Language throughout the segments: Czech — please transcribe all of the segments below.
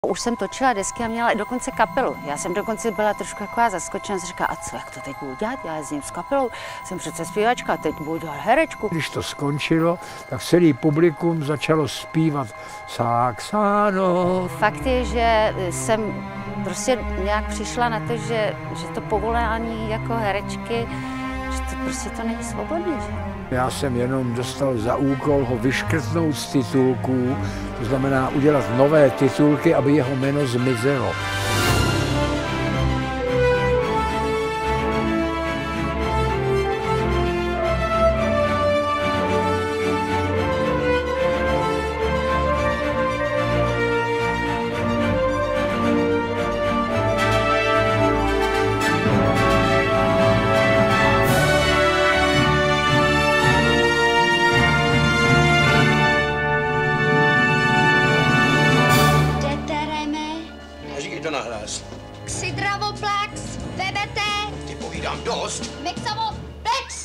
Už jsem točila desky a měla i dokonce kapelu. Já jsem dokonce byla trošku taková zaskočená, jsem říkala, a co, jak to teď budu dělat? Já jezdím s kapelou, jsem přece zpěvačka, teď budu dělat herečku. Když to skončilo, tak celý publikum začalo zpívat Saxano. Fakt je, že jsem prostě nějak přišla na to, že to povolání jako herečky, že to prostě to není svobodný, že? Já jsem jenom dostal za úkol ho vyškrtnout z titulků, to znamená udělat nové titulky, aby jeho jméno zmizelo. To nahlas. Xydravoplex, VBT, Ty povídám dost. Mixavoplex.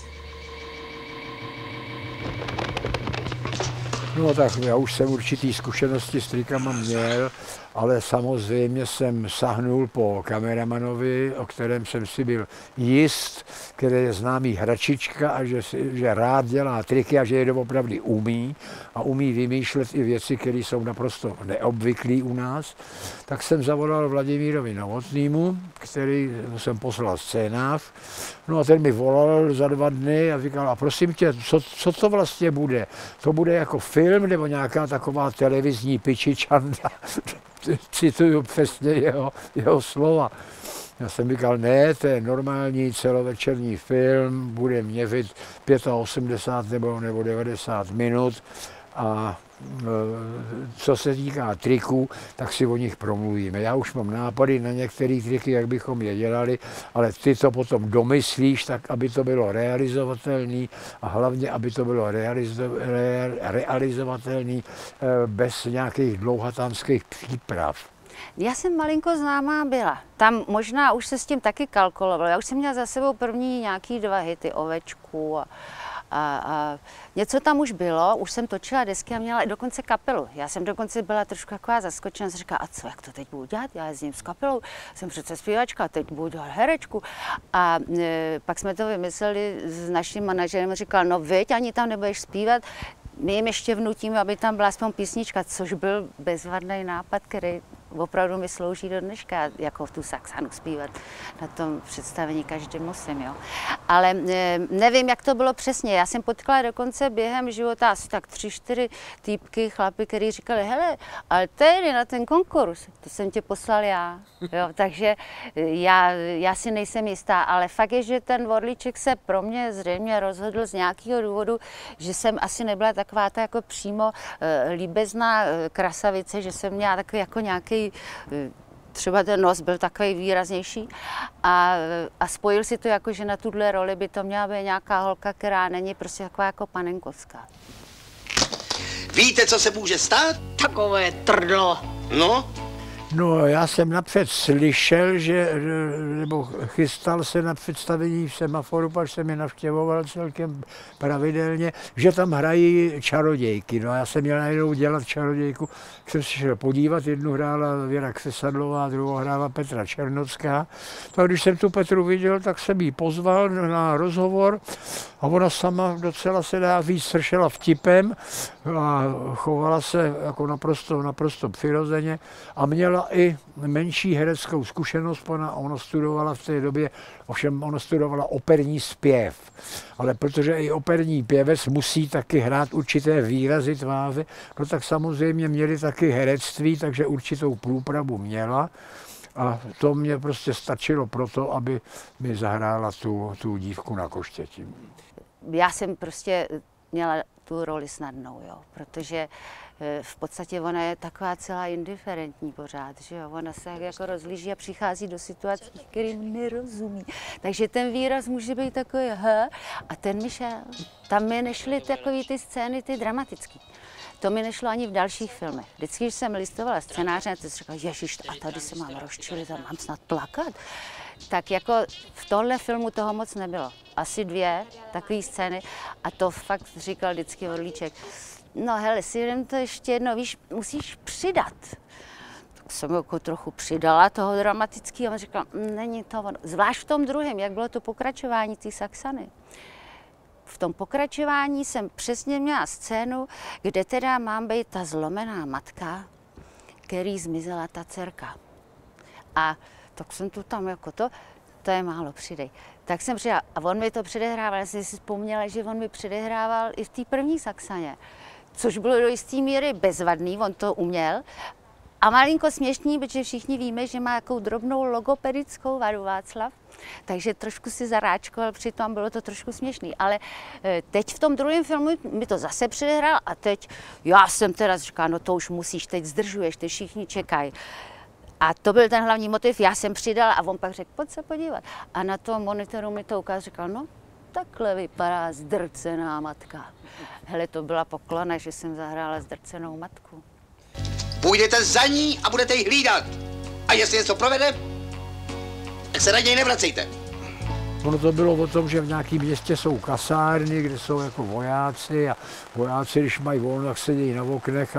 No tak já už jsem určitý zkušenosti s trikama měl, ale samozřejmě jsem sahnul po kameramanovi, o kterém jsem si byl jist, který je známý hračička a že rád dělá triky a že je doopravdy umí a umí vymýšlet i věci, které jsou naprosto neobvyklé u nás. Tak jsem zavolal Vladimírovi Novotnému, který jsem poslal scénář. No a ten mi volal za 2 dny a říkal, a prosím tě, co to vlastně bude? To bude jako film nebo nějaká taková televizní pičičanda? Cituju přesně jeho slova. Já jsem říkal, ne, to je normální celovečerní film, bude měřit 85 nebo 90 minut a co se týká triků, tak si o nich promluvíme. Já už mám nápady na některé triky, jak bychom je dělali, ale ty to potom domyslíš tak, aby to bylo realizovatelné a hlavně, aby to bylo realizovatelné bez nějakých dlouhatánských příprav. Já jsem malinko známá byla. Tam možná už se s tím taky kalkulovalo. Já už jsem měla za sebou první nějaký 2 hity, Ovečku a něco tam už bylo, už jsem točila desky a měla i dokonce kapelu. Já jsem dokonce byla trošku taková zaskočená, jsem říkala, a co, jak to teď budu dělat? Já jezdím s kapelou, jsem přece zpěvačka, teď budu dělat herečku. A pak jsme to vymysleli s naším manažerem, říkal, no viď, ani tam nebudeš zpívat, my jim ještě vnutíme, aby tam byla aspoň písnička, což byl bezvadný nápad, který opravdu mi slouží do dneška, jako v tu Saxanu zpívat na tom představení každý musím, jo. Ale nevím, jak to bylo přesně. Já jsem potkala dokonce během života asi tak 3-4 týpky, chlapy, který říkali, hele, ale tady na ten konkurs, to jsem tě poslal já, jo. Takže já si nejsem jistá, ale fakt je, že ten Vorlíček se pro mě zřejmě rozhodl z nějakého důvodu, že jsem asi nebyla taková ta jako přímo líbezná krasavice, že jsem měla takový jako nějaký třeba ten nos byl takový výraznější a spojil si to jako, že na tuhle roli by to měla být nějaká holka, která není prostě taková jako panenkovská. Víte, co se může stát? Takové trdlo. No? No, já jsem napřed slyšel, nebo chystal se na představení v Semaforu, protože jsem je navštěvoval celkem pravidelně, že tam hrají čarodějky. No a já jsem měl najednou dělat čarodějku, jsem se šel podívat, jednu hrála Věra Křesadlová, druhou hrála Petra Černocká. Tak když jsem tu Petru viděl, tak jsem ji pozval na rozhovor a ona sama docela se dá víc sršela vtipem a chovala se jako naprosto přirozeně a měla i menší hereckou zkušenost, ona studovala v té době, ovšem ona studovala operní zpěv, ale protože i operní pěvec musí taky hrát určité výrazy tváře, no tak samozřejmě měli taky herectví, takže určitou průpravu měla a to mě prostě stačilo proto, aby mi zahrála tu dívku na koštěti. Já jsem prostě měla tu roli snadnou, jo, protože v podstatě ona je taková celá indiferentní pořád, že jo, ona se jako rozlíží a přichází do situací, kterým nerozumí. Takže ten výraz může být takový a ten mi šel. Tam mi nešly takové ty scény, ty dramatické. To mi nešlo ani v dalších filmech. Vždycky, když jsem listovala scénáře, tak jsem říkala, ježiš, a tady se mám rozčilit a mám snad plakat. Tak jako v tomhle filmu toho moc nebylo. Asi 2 takové scény a to fakt říkal vždycky Vorlíček. No hele, si jdem to ještě jedno, víš, musíš přidat. jsem jako trochu přidala toho dramatického a říkala, není to ono. Zvlášť v tom druhém, jak bylo to pokračování té Saxany. V tom pokračování jsem přesně měla scénu, kde teda mám být ta zlomená matka, který zmizela ta dcerka. A tak jsem tu tam jako to je málo, přidej. Tak jsem přidala, a on mi to předehrával, já jsem si vzpomněla, že on mi předehrával i v té první Saxaně, což bylo do jisté míry bezvadný, on to uměl. A malinko směšný, protože všichni víme, že má jakou drobnou logopedickou vadu Václav, takže trošku si zaráčkoval, přitom bylo to trošku směšný. Ale teď v tom druhém filmu mi to zase předehrál a teď já jsem teda říkala, no to už musíš, teď zdržuješ, teď všichni čekají. A to byl ten hlavní motiv, já jsem přidala a on pak řekl, pojď se podívat. A na tom monitoru mi to ukázal, říkal, no takhle vypadá zdrcená matka. Hele, to byla poklona, že jsem zahrála zdrcenou matku. Půjdete za ní a budete ji hlídat. A jestli něco provede, tak se na něj nevracejte. Ono to bylo o tom, že v nějakém městě jsou kasárny, kde jsou jako vojáci a vojáci, když mají volno, tak sedí na oknech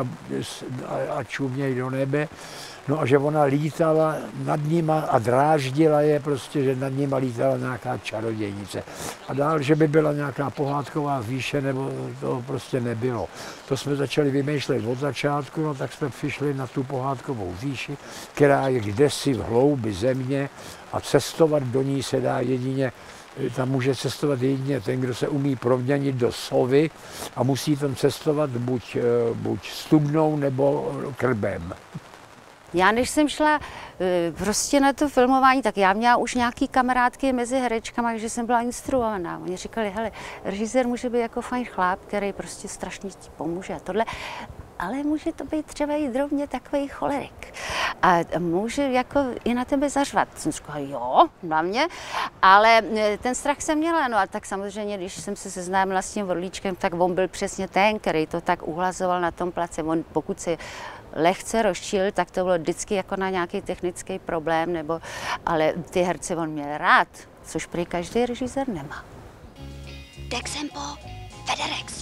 a čumějí do nebe. No a že ona lítala nad nima a dráždila je prostě, že nad nima lítala nějaká čarodějnice. A dál, že by byla nějaká pohádková výše, nebo to prostě nebylo. To jsme začali vymýšlet od začátku, no tak jsme přišli na tu pohádkovou výši, která je kdesi v hloubi země a cestovat do ní se dá jedině, tam může cestovat jedině ten, kdo se umí proměnit do sovy a musí tam cestovat buď studnou nebo krbem. Já než jsem šla prostě na to filmování, tak já měla už nějaký kamarádky mezi herečkama, takže jsem byla instruovaná. Oni říkali, hele, režisér může být jako fajn chlap, který prostě strašně ti pomůže a tohle, ale může to být třeba i drobně takový cholerik. A může jako i na tebe zařvat. Jsem říkala, jo, na mě, ale ten strach jsem měla. No a tak samozřejmě, když jsem se seznámila s tím Vorlíčkem, tak on byl přesně ten, který to tak uhlazoval na tom place. On pokud se lehce rozčil, tak to bylo vždycky jako na nějaký technický problém, ale ty herce on měl rád, což prý každý režisér nemá. Dexempo, Federex.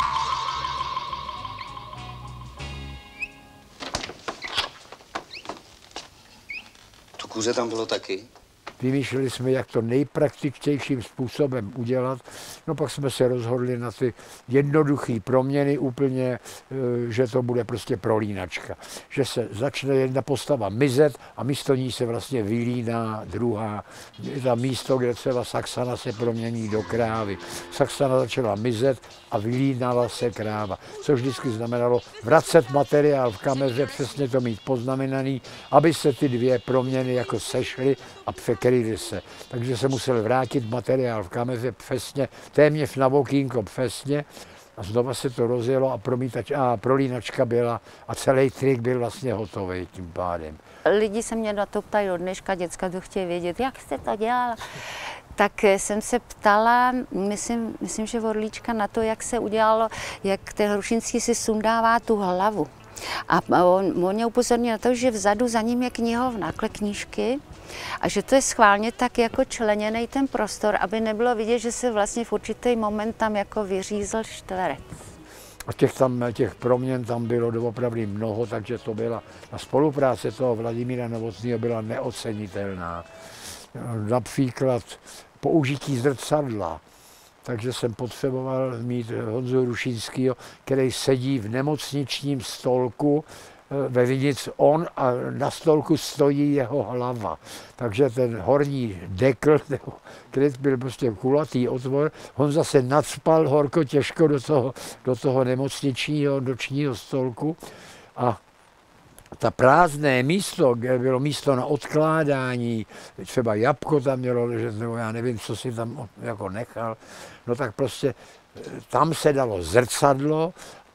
To kuře tam bylo taky. Vymýšleli jsme, jak to nejpraktičtějším způsobem udělat. No pak jsme se rozhodli na ty jednoduché proměny úplně, že to bude prostě prolínačka. Že se začne jedna postava mizet a místo ní se vlastně vylíná druhá. Je tam místo, kde třeba Saxana se promění do krávy. Saxana začala mizet a vylínala se kráva. Což vždycky znamenalo vracet materiál v kameře, přesně to mít poznamenaný, aby se ty dvě proměny jako sešly a překryly se. Takže se musel vrátit materiál v kameře přesně, téměř na okýnko přesně a znova se to rozjelo a prolínačka byla a celý trik byl vlastně hotový tím pádem. Lidi se mě na to ptají do dneška, děcka to chtějí vědět, jak jste to dělala. Tak jsem se ptala, myslím, že Vorlíčka na to, jak se udělalo, jak ten Hrušinský si sundává tu hlavu. A on mě upozornil na to, že vzadu za ním je knihovna, knížky, a že to je schválně tak jako členěný ten prostor, aby nebylo vidět, že se vlastně v určitý moment tam jako vyřízl čtverec. A těch proměn tam bylo doopravdy mnoho, takže to byla, ta spolupráce toho Vladimíra Novotného byla neocenitelná. Například použití zrcadla. Takže jsem potřeboval mít Honzu Hrušinskýho, který sedí v nemocničním stolku ve vinici on a na stolku stojí jeho hlava. Takže ten horní dekl, kryt byl prostě kulatý otvor, on zase nacpal horko těžko do toho nemocničního nočního stolku a ta prázdné místo, kde bylo místo na odkládání, třeba jabko tam mělo ležet, nebo já nevím, co si tam jako nechal, no tak prostě tam se dalo zrcadlo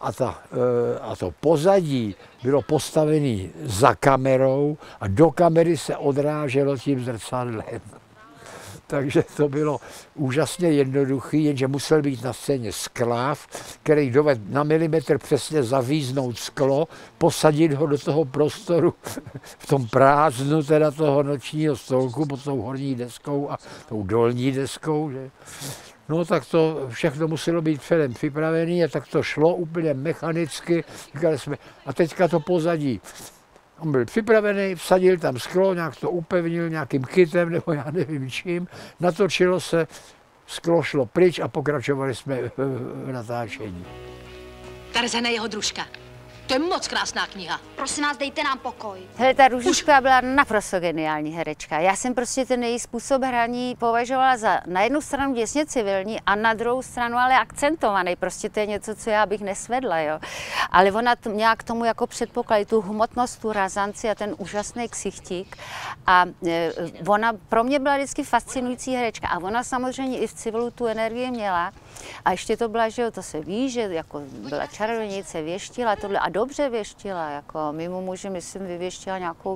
a to pozadí bylo postavené za kamerou a do kamery se odráželo tím zrcadlem. Takže to bylo úžasně jednoduchý, jenže musel být na scéně skláv, který dovedl na milimetr přesně zavíznout sklo, posadit ho do toho prostoru v tom prázdnu teda toho nočního stolku pod tou horní deskou a tou dolní deskou. Že? No tak to všechno muselo být předem připravené a tak to šlo úplně mechanicky. Říkali jsme, a teďka to pozadí. On byl připravený, vsadil tam sklo, nějak to upevnil nějakým kytem nebo já nevím čím, natočilo se, sklo šlo pryč a pokračovali jsme v natáčení. Tarzan je jeho družka. To je moc krásná kniha. Prosím vás, dejte nám pokoj. Hele, ta Růžičková byla naprosto geniální herečka. Já jsem prostě ten její způsob hraní považovala za na jednu stranu děsně civilní a na druhou stranu ale akcentovaný. Prostě to je něco, co já bych nesvedla, jo. Ale ona měla k tomu jako předpoklad tu hmotnost, tu razanci a ten úžasný ksichtík. A ona pro mě byla vždycky fascinující herečka. A ona samozřejmě i v civilu tu energii měla. A ještě to byla, že jo, to se ví, že jako byla čarodějnice, věštila tohle a dobře věštila, jako mimo muži, myslím, vyvěštila nějakou,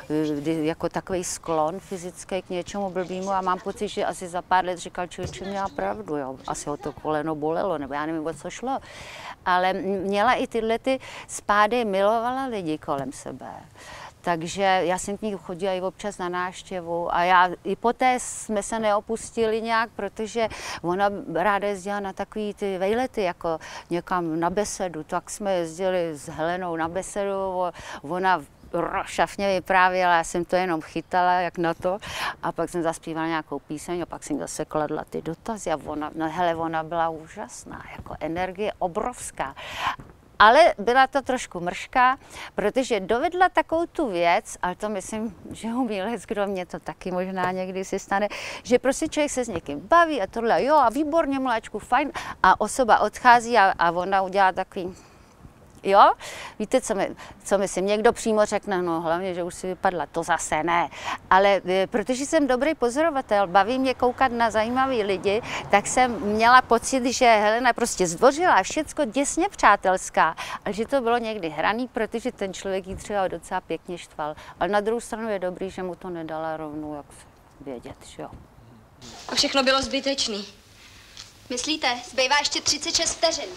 jako takový sklon fyzický k něčemu blbýmu a mám pocit, že asi za pár let říkal, člověče měla pravdu, jo, asi ho to koleno bolelo, nebo já nevím, o co šlo, ale měla i tyhle ty spády, milovala lidi kolem sebe. Takže já jsem k ní chodila i občas na návštěvu a já i poté jsme se neopustili nějak, protože ona ráda jezdila na takový ty vejlety, jako někam na besedu, tak jsme jezdili s Helenou na besedu, ona šafně vyprávěla, já jsem to jenom chytala, jak na to, a pak jsem zaspívala nějakou píseň a pak jsem zase kladla ty dotazy a ona byla úžasná, jako energie obrovská. Ale byla to trošku mršká, protože dovedla takovou tu věc, ale to myslím, že umí kdo mě to taky možná někdy se stane, že prostě člověk se s někým baví a tohle, jo a výborně mláčku, fajn, a osoba odchází a ona udělá takový, jo, víte, co myslím, někdo přímo řekne, no hlavně, že už si vypadla, to zase ne, ale protože jsem dobrý pozorovatel, baví mě koukat na zajímavý lidi, tak jsem měla pocit, že Helena prostě zdvořila, všecko děsně přátelská, ale že to bylo někdy hraný, protože ten člověk jí třeba docela pěkně štval, ale na druhou stranu je dobrý, že mu to nedala rovnou, jak vědět, že jo. A všechno bylo zbytečný. Myslíte? Zbývá ještě 36 vteřin.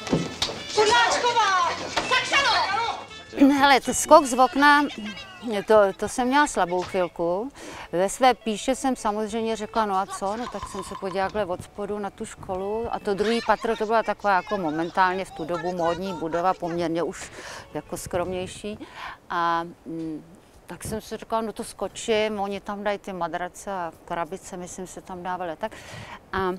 Podláčková! Saxano! Hele, skok z okna, to jsem měla slabou chvilku. Ve své píše jsem samozřejmě řekla, no a co? No tak jsem se podívala od spodu na tu školu a to druhý patro, to byla taková jako momentálně v tu dobu módní budova, poměrně už jako skromnější. A tak jsem si říkala, no to skočím, oni tam dají ty madrace a krabice, myslím, se tam dávaly tak. A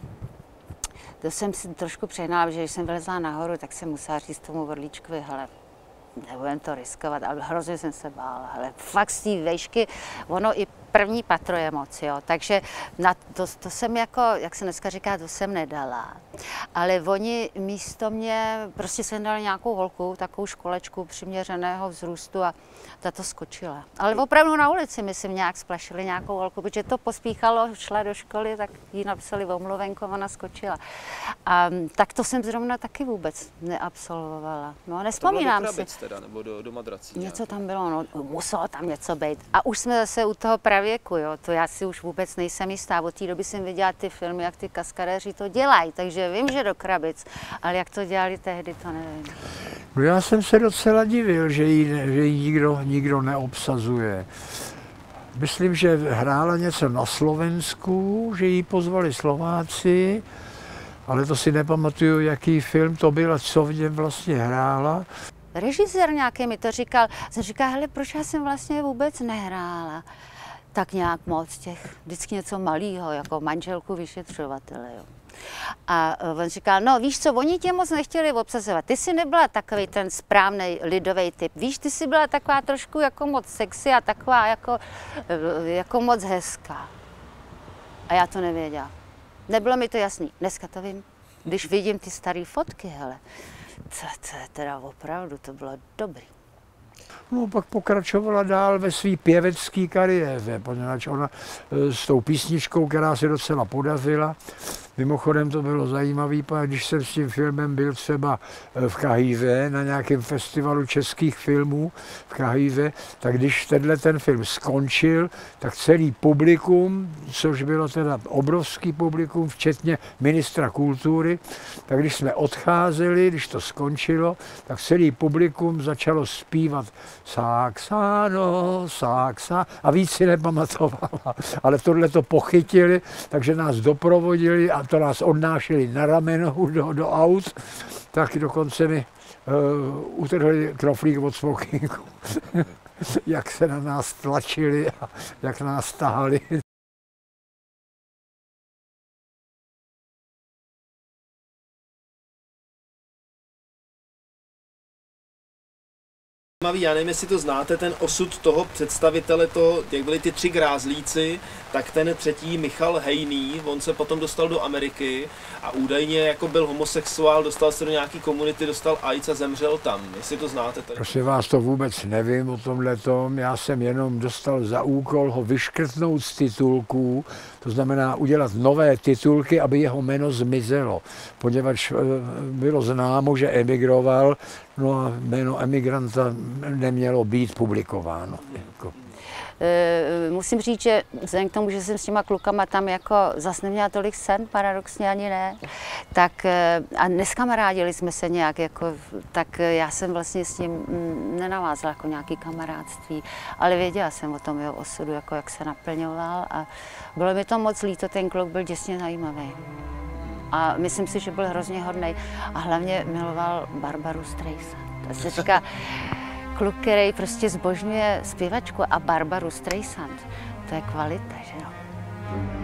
to jsem si trošku přehnala, že když jsem vylezla nahoru, tak jsem musela říct tomu Vorlíčkovi, hele, nebudem to riskovat, ale hrozně jsem se bála, hele, fakt z té vejšky, ono i první patro je moc, jo, takže to jsem jako, jak se dneska říká, to jsem nedala, ale oni místo mě prostě jsem dali nějakou holku, takovou školečku přiměřeného vzrůstu a ta to skočila. Ale opravdu na ulici, myslím, nějak splašili nějakou holku, protože to pospíchalo, šla do školy, tak jí napsali omluvenku, ona skočila. A tak to jsem zrovna taky vůbec neabsolvovala. No, nespomínám si. Teda, nebo do madrací? Něco tam bylo, no, muselo tam něco být. A už jsme zase u toho pravěku, jo, to já si už vůbec nejsem jistá. Od té doby jsem viděla ty filmy, jak ty kaskadéři to dělají, takže vím, že do krabic, ale jak to dělali tehdy, to nevím. No já jsem se docela divil, že ji nikdo neobsazuje. Myslím, že hrála něco na Slovensku, že ji pozvali Slováci, ale to si nepamatuju, jaký film to byl a co v něm vlastně hrála. Režisér nějaký mi to říkal, jsem říkala, hele, proč já jsem vlastně vůbec nehrála tak nějak moc těch, vždycky něco malého, jako manželku vyšetřovatele, jo. A on říkal, no víš co, oni tě moc nechtěli obsazovat, ty jsi nebyla takový ten správný lidový typ, víš, ty jsi byla taková trošku jako moc sexy a taková jako moc hezká. A já to nevěděla. Nebylo mi to jasný, dneska to vím, když vidím ty staré fotky, hele, to je teda opravdu, to bylo dobrý. No, pak pokračovala dál ve své pěvecké kariéře, poněvadž ona s tou písničkou, která se docela podařila. Mimochodem to bylo zajímavé, když jsem s tím filmem byl třeba v Kahýře, na nějakém festivalu českých filmů v Kahýře, tak když ten film skončil, tak celý publikum, což bylo teda obrovský publikum, včetně ministra kultury, tak když jsme odcházeli, když to skončilo, tak celý publikum začalo zpívat Saxano, Saxa a víc si nepamatovala. Ale tohle to pochytili, takže nás doprovodili a to nás odnášeli na ramenou do aut, tak dokonce mi utrhli knoflík od smokingu. jak se na nás tlačili a jak nás tahali. Já nevím, jestli to znáte, ten osud toho představitele, jak byli ty 3 grázlíci, tak ten třetí Michal Hejný, on se potom dostal do Ameriky a údajně jako byl homosexuál, dostal se do nějaký komunity, dostal AIDS a zemřel tam. Jestli to znáte tady. Prosím vás, to vůbec nevím o tomhletom. Já jsem jenom dostal za úkol ho vyškrtnout z titulků, to znamená udělat nové titulky, aby jeho jméno zmizelo, poněvadž bylo známo, že emigroval, no a jméno emigranta nemělo být publikováno. Musím říct, že vzhledem k tomu, že jsem s těma klukama tam jako zas neměla tolik sen, paradoxně ani ne, tak a neskamarádili jsme se nějak, jako, tak já jsem vlastně s ním nenavázala jako nějaký kamarádství, ale věděla jsem o tom jeho osudu, jako jak se naplňoval a bylo mi to moc líto, ten kluk byl děsně zajímavý. A myslím si, že byl hrozně hodnej a hlavně miloval Barbaru Streisand. To se říká, kluk, který prostě zbožňuje zpěvačku a Barbaru Streisand, to je kvalita, že jo.